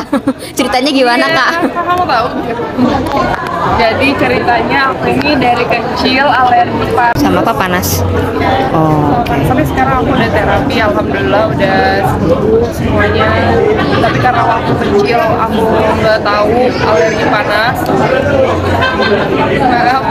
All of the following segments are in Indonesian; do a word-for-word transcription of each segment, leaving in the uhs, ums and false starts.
Ceritanya gimana Iya, Kak? kamu tahu? Jadi ceritanya aku ini dari kecil alergi panas. Sama apa panas? Oh. Sampai sekarang aku udah terapi, alhamdulillah udah sembuh semuanya. Tapi karena waktu kecil aku nggak tahu alergi panas. Maaf.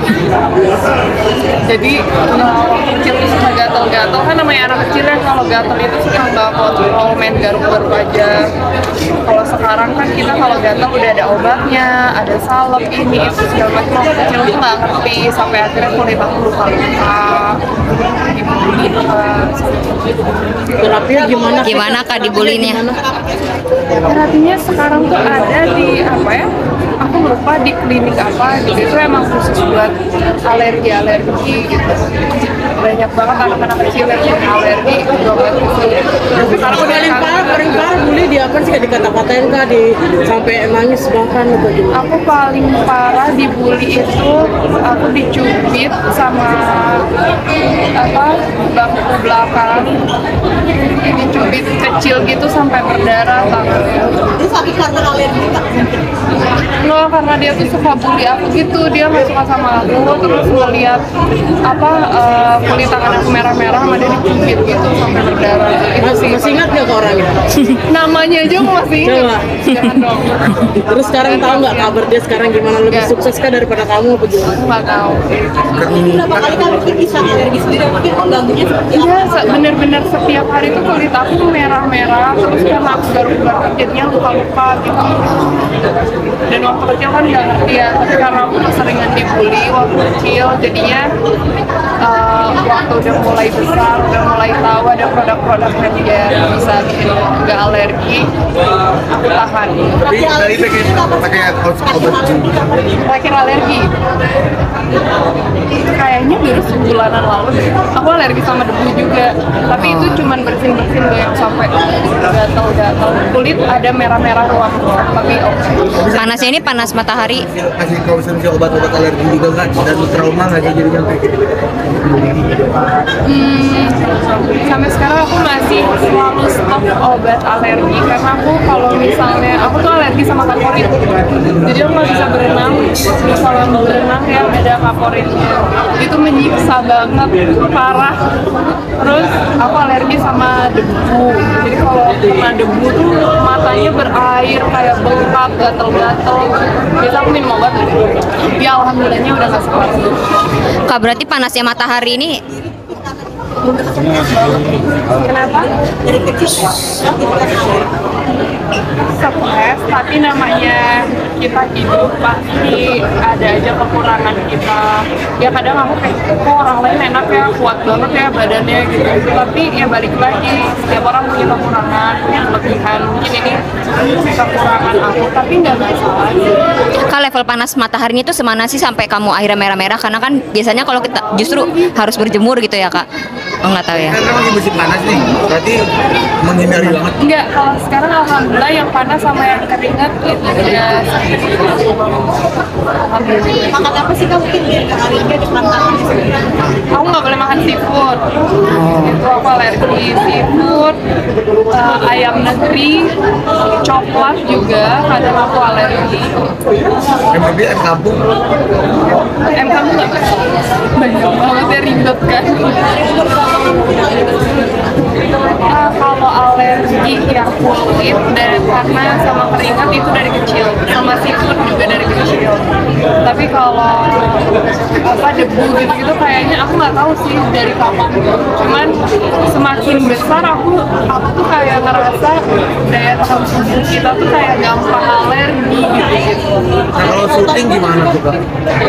Jadi uh, waktu kecil itu suka gatal-gatal, kan namanya anak kecil ya, kalau gatal itu suka nggak kontrol, main garuk-garuk aja. Kalau sekarang kan kita kalau gatal udah ada obatnya, ada salep ini itu segala macam. Waktu kecil tuh nggak ngerti, sampai akhirnya kulit aku luka-luka, gitu. Terapinya gimana? Gimana Kak dibulinya? Terapinya sekarang tuh ada di apa ya? Aku lupa di klinik apa gitu. Itu emang khusus buat alergi-alergi gitu. Banyak banget anak-anak kecil yang punya alergi berobat gitu. Tapi sekarang udah Paling parah, paling parah bully di apa sih? Kayak dikata-katain kah, di sampai nangis bahkan atau gimana? aku paling parah dibully itu aku dicubit sama apa bangku belakang, dicubit kecil gitu sampai berdarah tangannya. Itu sakit karena alergi kak? No, karena dia tuh suka bully aku gitu, dia nggak suka sama aku, terus ngeliat apa uh, kulit tangan aku merah-merah, sama dia dicubit gitu sampai berdarah. Itu Mas, sih. masih ingat gak ke orangnya? Namanya aja aku masih ingat. Coba. Jangan dong. Terus sekarang tahu nggak kabar dia sekarang gimana? Lebih Nggak. sukses kah daripada kamu apa gimana? Aku nggak tahu. Berapa kali kamu bisa alergi sendiri? Mungkin mengganggunya seperti Iya, se- bener-bener setiap hari tuh kulit aku tuh merah-merah, terus karena aku garuk-garuk jadinya luka-luka gitu. Dan waktu kecil kan nggak ngerti ya, tapi karena aku keseringan dibully waktu kecil, jadinya uh, waktu udah mulai besar, udah mulai tahu ada produk-produk yang dia bisa bikin nggak alergi, aku tahan. Tapi dari pakai pakai obat juga. Terakhir alergi, kayaknya baru sebulanan lalu deh. Aku alergi sama debu juga, tapi itu cuman bersin-bersin gak yang sampai gatal-gatal. Kulit ada merah-merah ruam-ruam, tapi oke. Panasnya ini panas matahari. Kasih kalau misalnya obat-obat alergi juga kan dan trauma nggak sih jadinya kayak gitu. Hmm, sampai sekarang aku masih selalu stop obat alergi karena aku kalau misalnya aku tuh alergi sama kaporit, jadi aku nggak bisa berenang. Kalau mau berenang ya ada kaporitnya, itu menyiksa banget, parah. Terus aku alergi sama debu, jadi kalau kena debu tuh matanya berair kayak bengkak, gatel-gatel. Biasa aku minum obat deh. Ya alhamdulillahnya udah nggak separah itu. Kak berarti panasnya matahari ini Kenapa? Dari kecil Stres, tapi namanya kita hidup pasti ada aja kekurangan kita. Ya kadang aku kayak, kok orang lain enak ya, kuat banget ya badannya gitu. Tapi ya balik lagi, setiap orang punya kekurangan, punya kelebihan. Mungkin ini kekurangan aku, tapi nggak masalah. Kak level panas mataharinya itu semana sih sampai kamu akhirnya merah-merah? Karena kan biasanya kalau kita justru harus berjemur gitu ya Kak. Oh nggak tahu ya. Karena lagi musim panas nih, berarti menghindari banget. Enggak, kalau sekarang alhamdulillah yang panas sama yang keringat itu udah alhamdulillah. makan apa sih kamu mungkin dari alergi di pantangan? Aku nggak boleh makan seafood, itu aku alergi seafood, uh, ayam negeri, coklat juga, kadang aku alergi. Yang lebih ayam kampung. Em kamu nggak banyak banget ya, ribet kan? Uh, kalau alergi yang kulit dan karena sama keringat itu dari kecil, sama seafood juga dari kecil. Tapi kalau apa debu gitu-gitu kayaknya aku nggak tahu sih dari kapan. Cuman semakin besar aku aku tuh kayak ngerasa daya tahan tubuh kita tuh kayak gampang alergi gitu. Nah kalau syuting gimana tuh kak?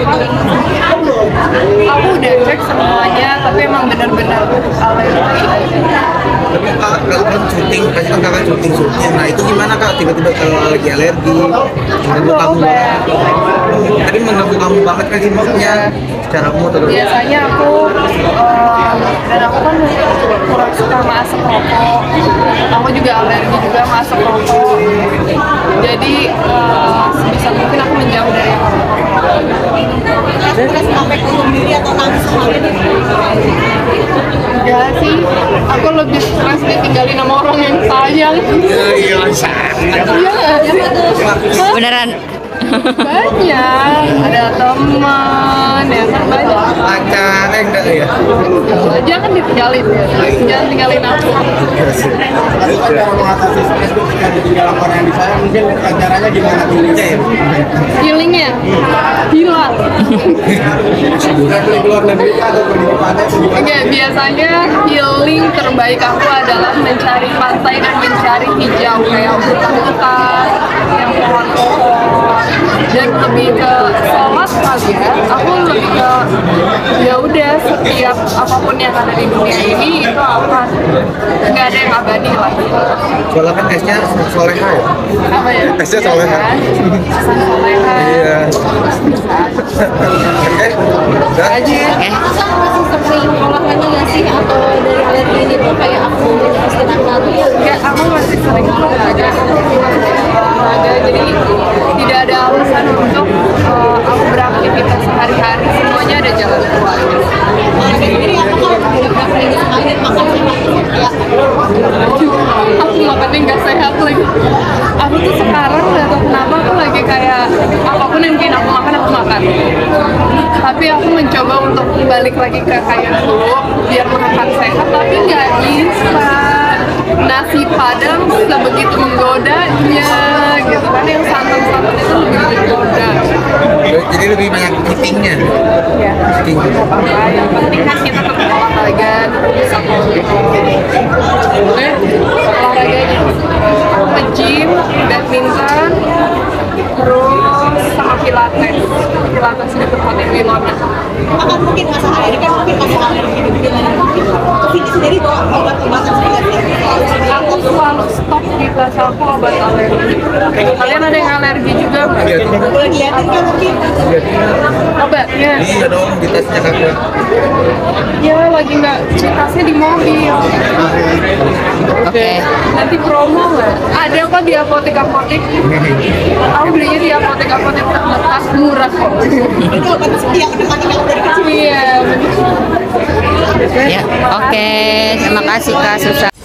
Aku udah cek semuanya, tapi emang benar-benar alergi. Tapi kak kalau kan syuting, kasih kan kakak syuting syuting. Nah itu gimana kak? Tiba-tiba kalau lagi alergi, mengganggu kamu banget. Tadi mengganggu kamu banget kan sih maksudnya secara mood atau? Biasanya aku uh, dan aku kan kurang suka sama asap rokok. Aku juga alergi juga sama asap rokok. Jadi uh, sebisa mungkin aku menjauh dari yang rokok. Stres sampai bunuh diri atau nangis sama ini? Enggak sih, aku lebih stres ditinggal ditinggalin sama orang yang sayang. Iya, iya, sangat. Iya nggak sih? Hah? Beneran. Banyak, ada teman, ya kan banyak. Pacar, eh enggak ya? Jangan ditinggalin ya, jangan tinggalin aku. Lalu kan cara mengatasi stres itu ketika ditinggal orang yang disayang mungkin caranya gimana tuh? Healingnya hilang. Bukan pergi ke luar negeri atau pergi ke pantai atau gimana? Oke, biasanya healing terbaik aku adalah mencari pantai dan mencari hijau kayak hutan-hutan, yang pohon-pohon, dan lebih ke sholat kali ya. Aku lebih ke ya udah setiap apapun yang ada di dunia ini itu akan nggak ada yang abadi lah. Soalnya kan esnya soleha ya? Apa ya? Esnya soleha. Hasan soleha. Iya. Eh, udah? Aja. Eh, sering olahraga nggak sih atau dari alergi ini tuh kayak aku istirahat Enggak, aku masih sering olahraga. Olahraga, jadi tidak ada alasan untuk uh, aku beraktivitas sehari-hari, semuanya ada jalan keluar. jadi aku kalau udah berapa minggu sekali makan ya Aku makannya nggak sehat lagi. Aku tuh sekarang nggak tahu kenapa aku lagi kayak apapun yang bikin aku makan aku makan. Tapi aku mencoba untuk balik lagi ke kayak dulu biar makan sehat, tapi nggak bisa. Nasi padang sebegitu menggodanya gitu kan, yang santan-santan itu lebih menggoda. Jadi lebih banyak eatingnya. Ya, Eating. apa-apa. Yang penting kan kita tetap olahraga, tetap bisa olahraga olahraganya. Aku nge-gym, badminton, terus sama pilates. Pilates di tempat yang di London. akan mungkin masalah ini kan mungkin masalah alergi gitu gimana mungkin Vini sendiri bawa obat-obatan sendiri Aku selalu stok di tas aku obat alergi. Kalian ada yang alergi juga nggak? Iya. boleh dilihatin kan mungkin Obatnya? Iya dong, di tasnya kakak. Ya lagi nggak, tasnya di mobil. oke. Nanti promo nggak? Ada kok di apotek-apotek. Aku belinya di apotek-apotek terdekat, murah kok. itu obat yang menemani kamu dari kecil Iya, bener. Ya, oke. Terima kasih Kak Susan.